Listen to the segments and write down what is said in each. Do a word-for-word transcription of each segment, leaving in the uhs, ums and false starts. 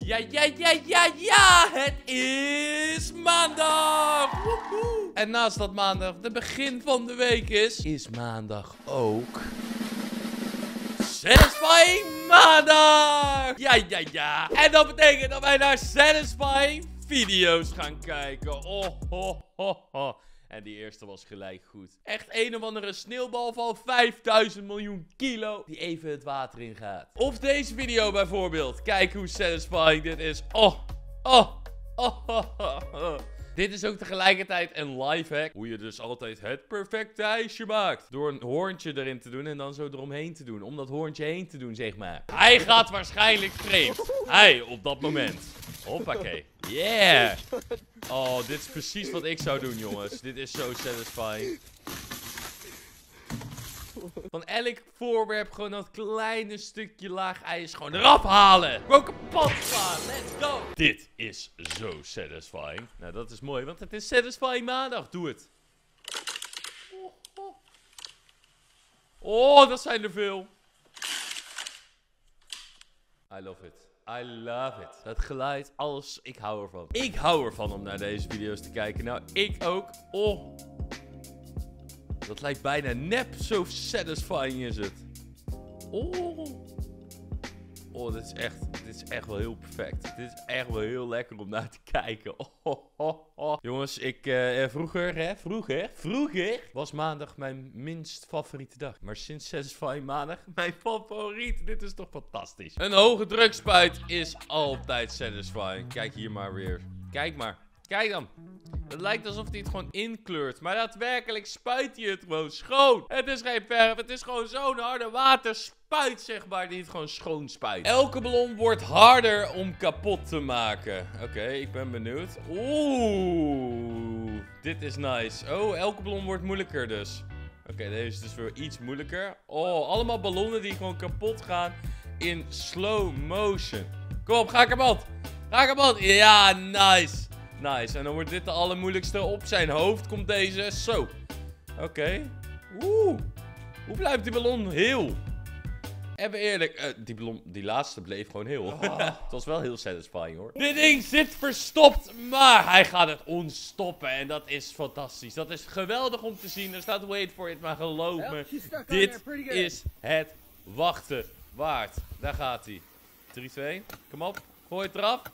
Ja, ja, ja, ja, ja, het is maandag. Woehoe. En naast dat maandag de begin van de week is, is maandag ook Satisfying Maandag. Ja, ja, ja. En dat betekent dat wij naar Satisfying video's gaan kijken. Oh, ho, ho, ho. En die eerste was gelijk goed. Echt een of andere sneeuwbal van vijfduizend miljoen kilo die even het water in gaat. Of deze video bijvoorbeeld. Kijk hoe satisfying dit is. Oh, oh, oh, oh, oh, oh. Dit is ook tegelijkertijd een lifehack. Hoe je dus altijd het perfecte ijsje maakt. Door een hoorntje erin te doen en dan zo eromheen te doen. Om dat hoorntje heen te doen, zeg maar. Hij gaat waarschijnlijk vreemd. Hij, op dat moment. Hoppakee. Yeah. Oh, dit is precies wat ik zou doen, jongens. Dit is zo satisfying. Van elk voorwerp gewoon dat kleine stukje laag ijs gewoon eraf halen. Gewoon kapot slaan. Let's go. Dit is zo satisfying. Nou, dat is mooi, want het is Satisfying Maandag. Doe het. Oh, oh. Oh, dat zijn er veel. I love it. I love it. Het geluid, alles. Ik hou ervan. Ik hou ervan om naar deze video's te kijken. Nou, ik ook. Oh. Dat lijkt bijna nep. Zo satisfying is het. Oh. Oh, dit is echt, dit is echt wel heel perfect. Dit is echt wel heel lekker om naar te kijken. Oh, oh, oh, oh. Jongens, ik uh, vroeger, hè, vroeger, vroeger was maandag mijn minst favoriete dag. Maar sinds Satisfying Maandag, mijn favoriet. Dit is toch fantastisch. Een hoge drukspuit is altijd satisfying. Kijk hier maar weer. Kijk maar. Kijk dan. Het lijkt alsof hij het gewoon inkleurt. Maar daadwerkelijk spuit hij het gewoon schoon. Het is geen verf. Het is gewoon zo'n harde waterspuit, zeg maar, die het gewoon schoon spuit. Elke ballon wordt harder om kapot te maken. Oké, okay, ik ben benieuwd. Oeh. Dit is nice. Oh, elke ballon wordt moeilijker dus. Oké, okay, deze is dus weer iets moeilijker. Oh, allemaal ballonnen die gewoon kapot gaan in slow motion. Kom op, ga kapot. Ga kapot. Ja, nice. Nice, en dan wordt dit de allermoeilijkste. Op zijn hoofd komt deze. Zo. Oké. Okay. Oeh. Hoe blijft die ballon heel? Even eerlijk. Uh, die ballon, die laatste bleef gewoon heel. Oh. Het was wel heel satisfying, hoor. Dit ding zit verstopt, maar hij gaat het ontstoppen. En dat is fantastisch. Dat is geweldig om te zien. Er staat wait for it, maar geloof me. Dit is het wachten waard. Daar gaat hij. drie, twee. Kom op. Gooi het eraf.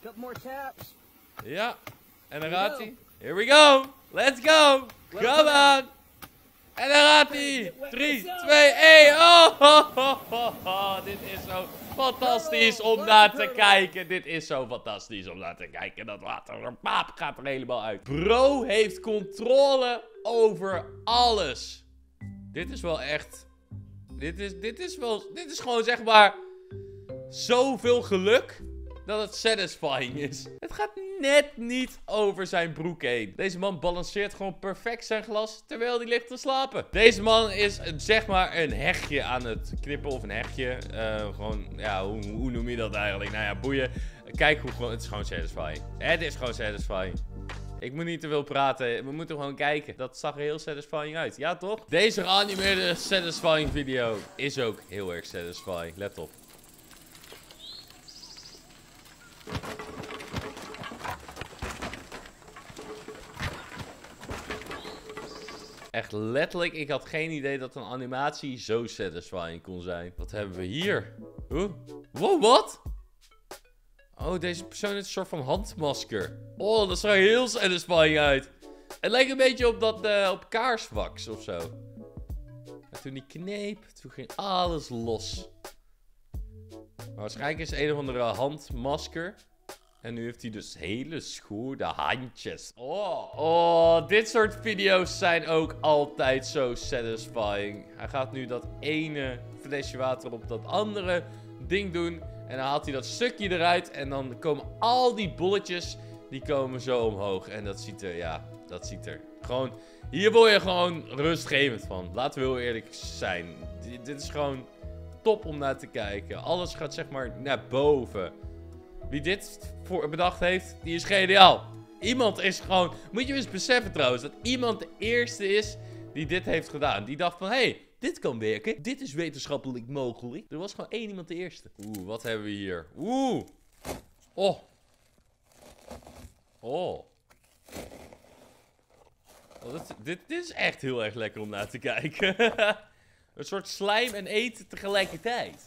Ja. En dan gaat hij. Here we go. Let's go. Come on. En dan gaat hij. drie, twee, één. Oh, oh, oh, oh, oh. Dit is zo fantastisch om naar te kijken. Dit is zo fantastisch om naar te kijken. Dat water paap gaat er helemaal uit. Bro heeft controle over alles. Dit is wel echt. Dit is, dit is wel. Dit is gewoon zeg maar. Zoveel geluk. Dat het satisfying is. Het gaat net niet over zijn broek heen. Deze man balanceert gewoon perfect zijn glas terwijl hij ligt te slapen. Deze man is zeg maar een hegje aan het knippen of een hegje. Uh, gewoon, ja, hoe, hoe noem je dat eigenlijk? Nou ja, boeien. Kijk hoe gewoon, het is gewoon satisfying. Het is gewoon satisfying. Ik moet niet te veel praten. We moeten gewoon kijken. Dat zag er heel satisfying uit. Ja, toch? Deze geanimeerde satisfying video is ook heel erg satisfying. Let op. Echt letterlijk, ik had geen idee dat een animatie zo satisfying kon zijn. Wat hebben we hier? Huh? Wow, wat? Oh, deze persoon heeft een soort van handmasker. Oh, dat zag er heel satisfying uit. Het lijkt een beetje op dat, uh, op kaarswax of zo. En toen die kneep, toen ging alles los. Maar waarschijnlijk is het een of andere handmasker. En nu heeft hij dus hele schoorde handjes. Oh, oh, dit soort video's zijn ook altijd zo satisfying. Hij gaat nu dat ene flesje water op dat andere ding doen. En dan haalt hij dat stukje eruit. En dan komen al die bolletjes, die komen zo omhoog. En dat ziet er, ja, dat ziet er gewoon... Hier word je gewoon rustgevend van. Laten we heel eerlijk zijn. D- dit is gewoon top om naar te kijken. Alles gaat zeg maar naar boven. Wie dit voor bedacht heeft, die is geniaal. Iemand is gewoon... Moet je eens beseffen trouwens, dat iemand de eerste is die dit heeft gedaan. Die dacht van, hé, hey, dit kan werken. Dit is wetenschappelijk mogelijk. Er was gewoon één iemand de eerste. Oeh, wat hebben we hier? Oeh. Oh. Oh. Oh dit, dit, dit is echt heel erg lekker om naar te kijken. Een soort slijm en eten tegelijkertijd.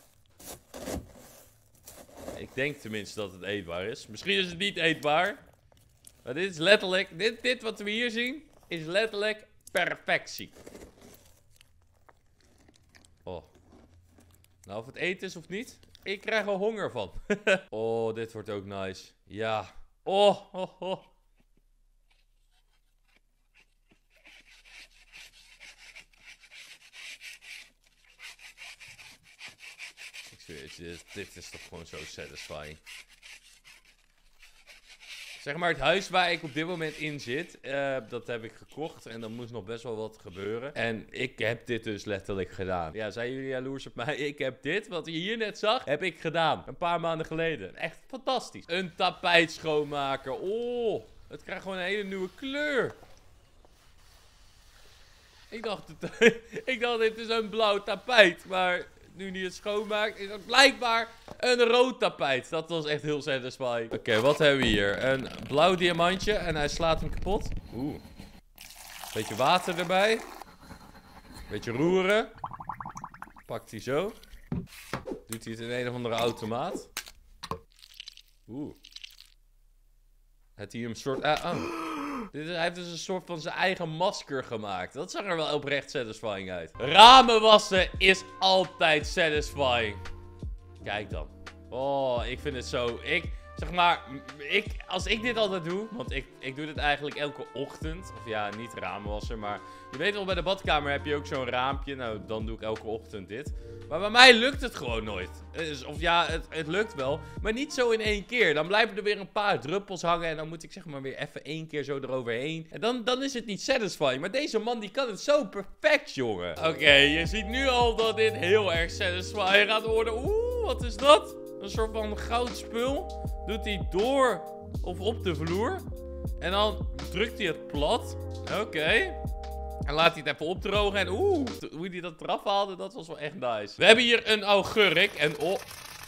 Ik denk tenminste dat het eetbaar is. Misschien is het niet eetbaar. Maar dit is letterlijk... Dit, dit wat we hier zien, is letterlijk perfectie. Oh. Nou, of het eten is of niet, ik krijg er honger van. Oh, dit wordt ook nice. Ja. Oh, oh, oh. Ik zweer, dit, dit is toch gewoon zo satisfying. Zeg maar, het huis waar ik op dit moment in zit, uh, dat heb ik gekocht. En dan moest nog best wel wat gebeuren. En ik heb dit dus letterlijk gedaan. Ja, zijn jullie jaloers op mij? Ik heb dit, wat je hier net zag, heb ik gedaan. Een paar maanden geleden. Echt fantastisch. Een tapijt schoonmaken. Oh, het krijgt gewoon een hele nieuwe kleur. Ik dacht, het, ik dacht dit is een blauw tapijt. Maar nu die het schoonmaakt, is het blijkbaar een rood tapijt. Dat was echt heel satisfying. Oké, okay, wat hebben we hier? Een blauw diamantje en hij slaat hem kapot. Oeh. Beetje water erbij. Beetje roeren. Pakt hij zo. Doet hij het in een of andere automaat. Oeh. Heeft hij een soort... Ah, oh. Dit is, hij heeft dus een soort van zijn eigen masker gemaakt. Dat zag er wel oprecht satisfying uit. Ramen wassen is altijd satisfying. Kijk dan. Oh, ik vind het zo... Ik, zeg maar... Ik, als ik dit altijd doe... Want ik, ik doe dit eigenlijk elke ochtend. Of ja, niet ramen wassen, maar... Je weet wel, bij de badkamer heb je ook zo'n raampje. Nou, dan doe ik elke ochtend dit. Maar bij mij lukt het gewoon nooit. Dus, of ja, het, het lukt wel. Maar niet zo in één keer. Dan blijven er weer een paar druppels hangen. En dan moet ik zeg maar weer even één keer zo eroverheen. En dan, dan is het niet satisfying. Maar deze man die kan het zo perfect, jongen. Oké, okay, je ziet nu al dat dit heel erg satisfying gaat worden. Oeh, wat is dat? Een soort van goudspul. Doet hij door of op de vloer. En dan drukt hij het plat. Oké. Okay. En laat hij het even opdrogen. En oeh, hoe hij dat eraf haalde, dat was wel echt nice. We hebben hier een augurk. En oh,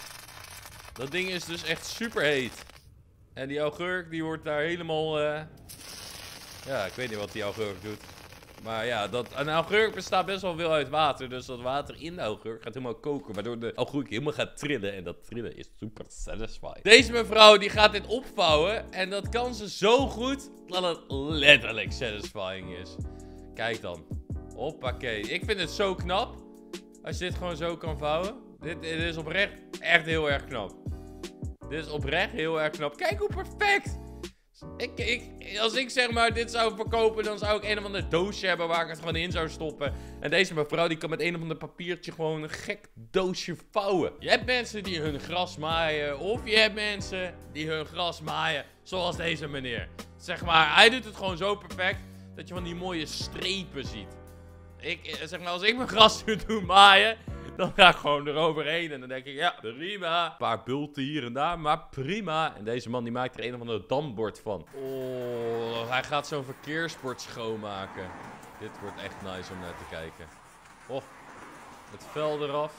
dat ding is dus echt super heet. En die augurk, die wordt daar helemaal... Uh... Ja, ik weet niet wat die augurk doet. Maar ja, dat, een augurk bestaat best wel veel uit water. Dus dat water in de augurk gaat helemaal koken. Waardoor de augurk helemaal gaat trillen. En dat trillen is super satisfying. Deze mevrouw die gaat dit opvouwen. En dat kan ze zo goed dat het letterlijk satisfying is. Kijk dan. Hoppakee. Ik vind het zo knap. Als je dit gewoon zo kan vouwen. Dit, dit is oprecht echt heel erg knap. Dit is oprecht heel erg knap. Kijk hoe perfect. Ik, ik, als ik zeg maar dit zou verkopen, dan zou ik een of ander doosje hebben waar ik het gewoon in zou stoppen. En deze mevrouw die kan met een of ander papiertje gewoon een gek doosje vouwen. Je hebt mensen die hun gras maaien. Of je hebt mensen die hun gras maaien zoals deze meneer. Zeg maar, hij doet het gewoon zo perfect dat je van die mooie strepen ziet. Ik, zeg maar, als ik mijn gras doe maaien, dan ga ik gewoon eroverheen. En dan denk ik, ja, prima. Een paar bulten hier en daar, maar prima. En deze man die maakt er een of ander dambord van. Oh, hij gaat zo'n verkeersbord schoonmaken. Dit wordt echt nice om naar te kijken. Oh, het vel eraf.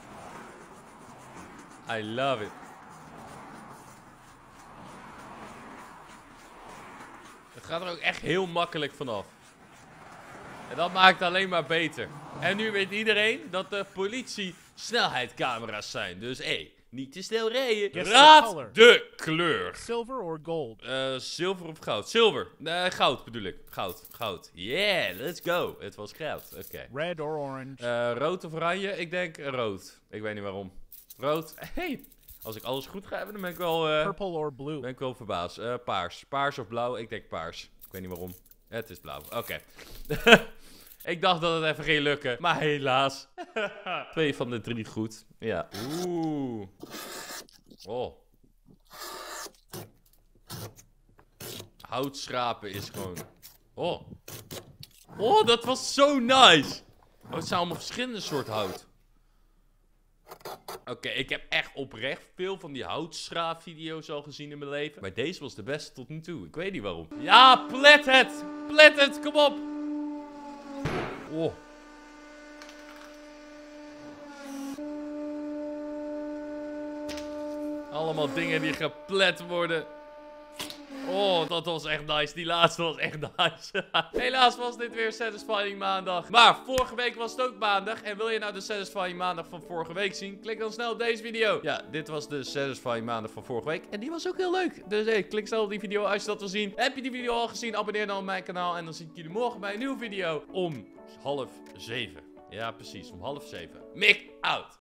I love it. Het gaat er ook echt heel makkelijk vanaf. En dat maakt het alleen maar beter. En nu weet iedereen dat de politie snelheidscamera's zijn. Dus hé, hey, niet te snel rijden. Raad de kleur. Silver or gold? Uh, zilver of goud? Zilver. Nee, goud bedoel ik. Goud. Goud. Yeah, let's go. Het was goud. Oké. Okay. Red or orange? Uh, rood of oranje? Ik denk rood. Ik weet niet waarom. Rood. Hey. Als ik alles goed ga hebben, dan ben ik wel... Uh, Purple or blue? Ben ik wel verbaasd. Uh, paars. Paars of blauw? Ik denk paars. Ik weet niet waarom. Het is blauw. Oké. Okay. Ik dacht dat het even ging lukken. Maar helaas. Twee van de drie goed. Ja. Oeh. Oh. Hout schrapen is gewoon... Oh. Oh, dat was zo nice. Oh, het zijn allemaal verschillende soorten hout. Oké, okay, ik heb echt oprecht veel van die houtschraapvideo's al gezien in mijn leven. Maar deze was de beste tot nu toe. Ik weet niet waarom. Ja, plet het! Plet het, kom op! Oh. Allemaal dingen die geplet worden. Oh, dat was echt nice. Die laatste was echt nice. Helaas was dit weer Satisfying Maandag. Maar vorige week was het ook maandag. En wil je nou de Satisfying Maandag van vorige week zien? Klik dan snel op deze video. Ja, dit was de Satisfying Maandag van vorige week. En die was ook heel leuk. Dus hey, klik snel op die video als je dat wil zien. Heb je die video al gezien? Abonneer dan op mijn kanaal. En dan zie ik jullie morgen bij een nieuwe video om half zeven. Ja, precies. Om half zeven. Mick out.